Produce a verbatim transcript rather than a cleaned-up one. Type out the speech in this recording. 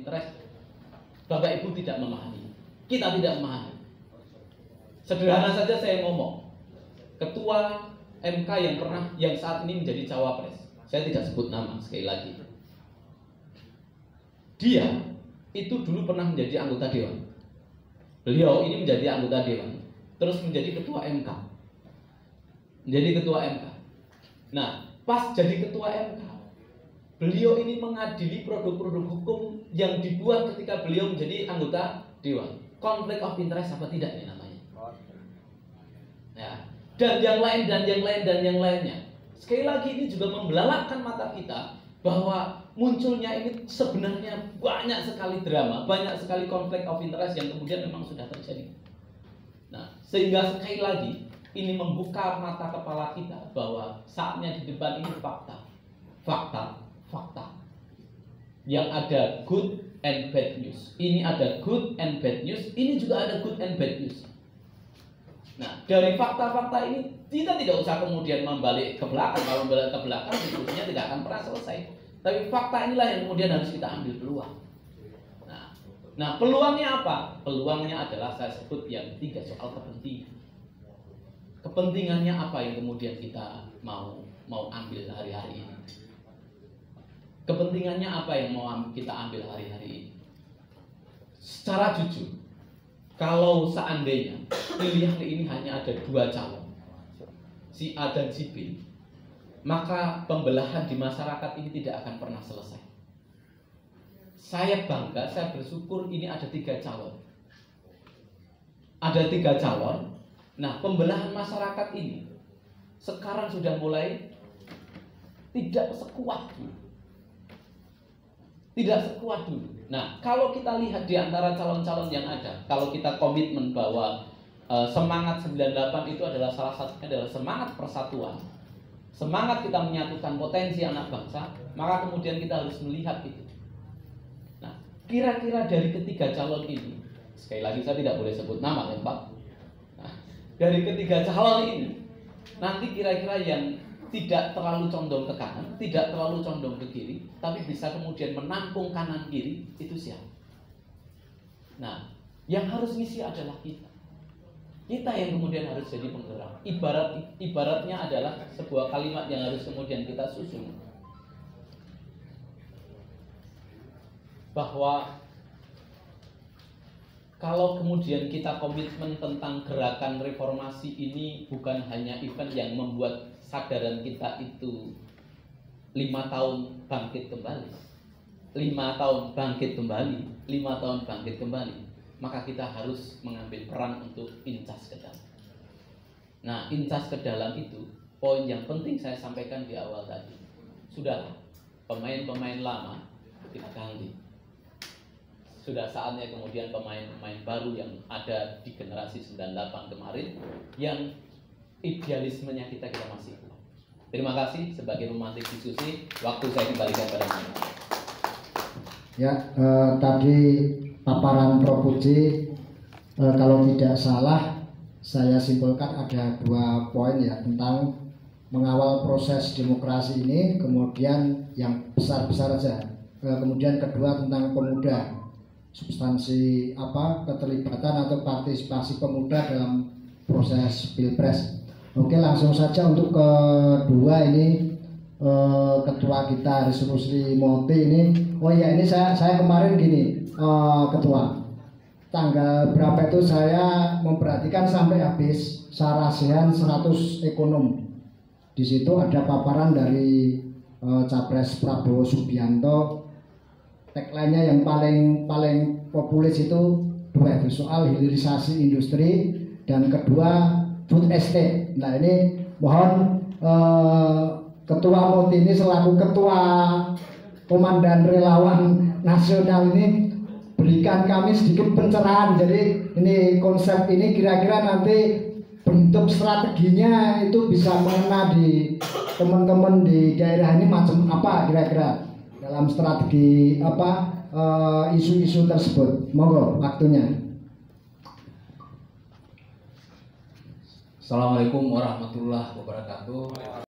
interest. Bapak Ibu tidak memahami, kita tidak memahami. Sederhana saja saya ngomong, Ketua M K yang pernah, yang saat ini menjadi cawapres, saya tidak sebut nama sekali lagi. Dia itu dulu pernah menjadi anggota dewan. Beliau ini menjadi anggota dewan, terus menjadi ketua M K. Menjadi ketua M K. Nah, pas jadi ketua M K, beliau ini mengadili produk-produk hukum yang dibuat ketika beliau menjadi anggota dewan. Konflik of interest apa tidak ini namanya? Ya. Dan yang lain dan yang lain dan yang lainnya. Sekali lagi ini juga membelalakkan mata kita bahwa munculnya ini sebenarnya banyak sekali drama, banyak sekali konflik of interest yang kemudian memang sudah terjadi. Nah, sehingga sekali lagi ini membuka mata kepala kita bahwa saatnya di depan ini fakta, fakta, fakta. Yang ada good and bad news. Ini ada good and bad news. Ini juga ada good and bad news. Nah, dari fakta-fakta ini kita tidak usah kemudian membalik ke belakang. Kalau membalik ke belakang, diskusinya tidak akan pernah selesai. Tapi fakta inilah yang kemudian harus kita ambil peluang. Nah, nah peluangnya apa? Peluangnya adalah saya sebut yang tiga soal kepentingan. Kepentingannya apa yang kemudian kita mau mau ambil hari-hari ini? Kepentingannya apa yang mau kita ambil hari-hari ini? Secara jujur, kalau seandainya pilihan ini hanya ada dua calon, si A dan si B, maka pembelahan di masyarakat ini tidak akan pernah selesai. Saya bangga, saya bersyukur ini ada tiga calon. Ada tiga calon. Nah, pembelahan masyarakat ini sekarang sudah mulai tidak sekuat dulu. Tidak sekuat dulu. Nah, kalau kita lihat di antara calon-calon yang ada, kalau kita komitmen bahwa e, semangat sembilan puluh delapan itu adalah salah satunya adalah semangat persatuan, semangat kita menyatukan potensi anak bangsa, maka kemudian kita harus melihat itu. Nah, kira-kira dari ketiga calon ini, sekali lagi saya tidak boleh sebut nama ya Pak. Nah, dari ketiga calon ini, nanti kira-kira yang tidak terlalu condong ke kanan, tidak terlalu condong ke kiri, tapi bisa kemudian menampung kanan kiri, itu siapa? Nah, yang harus ngisi adalah kita. Kita yang kemudian harus jadi penggerak. Ibarat ibaratnya adalah sebuah kalimat yang harus kemudian kita susun. Bahwa kalau kemudian kita komitmen tentang gerakan reformasi ini bukan hanya event yang membuat sadaran kita itu lima tahun bangkit kembali, lima tahun bangkit kembali, lima tahun bangkit kembali, maka kita harus mengambil peran untuk incas ke dalam. Nah, incas ke dalam itu poin yang penting saya sampaikan di awal tadi. Sudahlah, pemain-pemain lama kita ganti. Sudah saatnya kemudian pemain-pemain baru yang ada di generasi sembilan puluh delapan kemarin yang idealismenya kita kita masih kuat. Terima kasih sebagai pemantik diskusi. Waktu saya kembalikan pada Anda. Ya, eh, tadi paparan Prof Puji, eh, kalau tidak salah saya simpulkan ada dua poin ya tentang mengawal proses demokrasi ini, kemudian yang besar-besar saja. Eh, kemudian kedua tentang pemuda, substansi apa keterlibatan atau partisipasi pemuda dalam proses pilpres. Oke, langsung saja untuk kedua ini eh, ketua kita Haris Rusli Moti ini. Oh ya, ini saya saya kemarin gini eh, ketua, tanggal berapa itu saya memperhatikan sampai habis sarasehan seratus ekonom. Di situ ada paparan dari eh, Capres Prabowo Subianto. Tagline-nya yang paling paling populis itu dua, itu soal hilirisasi industri dan kedua food estate. Nah, ini mohon eh, Ketua Moti ini selaku Ketua Komandan Relawan Nasional ini berikan kami sedikit pencerahan. Jadi ini konsep ini kira-kira nanti bentuk strateginya itu bisa mengena di teman-teman di daerah ini macam apa kira-kira dalam strategi apa isu-isu uh, tersebut. Monggo waktunya. Assalamualaikum warahmatullahi wabarakatuh.